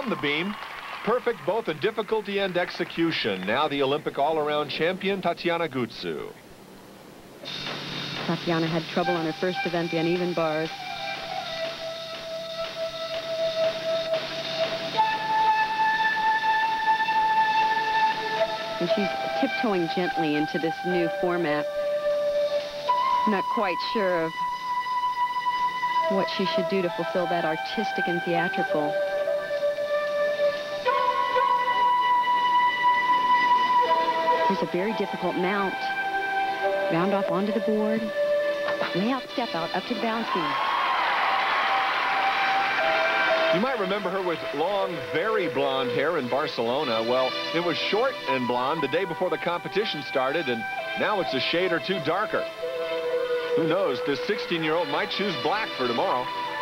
on the beam. Perfect both in difficulty and execution. Now the Olympic all-around champion, Tatiana Gutsu. Tatiana had trouble on her first event, the uneven bars. And she's tiptoeing gently into this new format. Not quite sure of what she should do to fulfill that artistic and theatrical. Here's a very difficult mount. Round off onto the board. Layout step out up to the balance beam. You might remember her with long, very blonde hair in Barcelona. Well, it was short and blonde the day before the competition started, and now it's a shade or two darker. Who knows, this 16-year-old might choose black for tomorrow.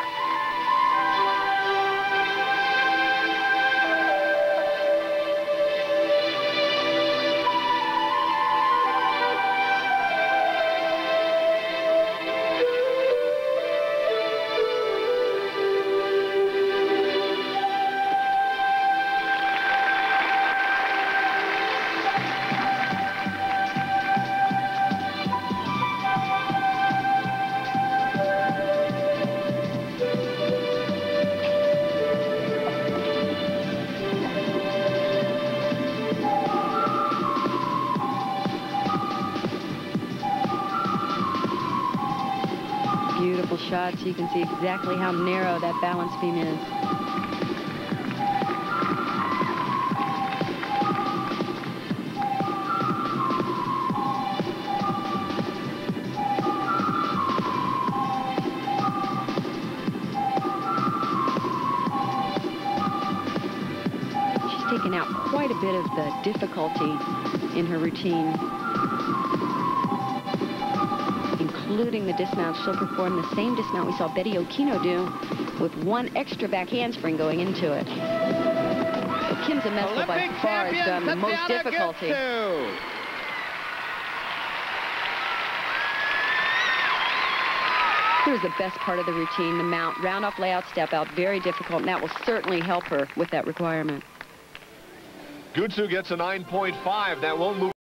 Beautiful shot, so you can see exactly how narrow that balance beam is. She's taken out quite a bit of the difficulty in her routine, including the dismount. She'll perform the same dismount we saw Betty Okino do, with one extra back handspring going into it. But Kim Zmeskal by far has done the most difficulty. Here's the best part of the routine, the mount, round off layout step out, very difficult, and that will certainly help her with that requirement. Gutsu gets a 9.5. That won't move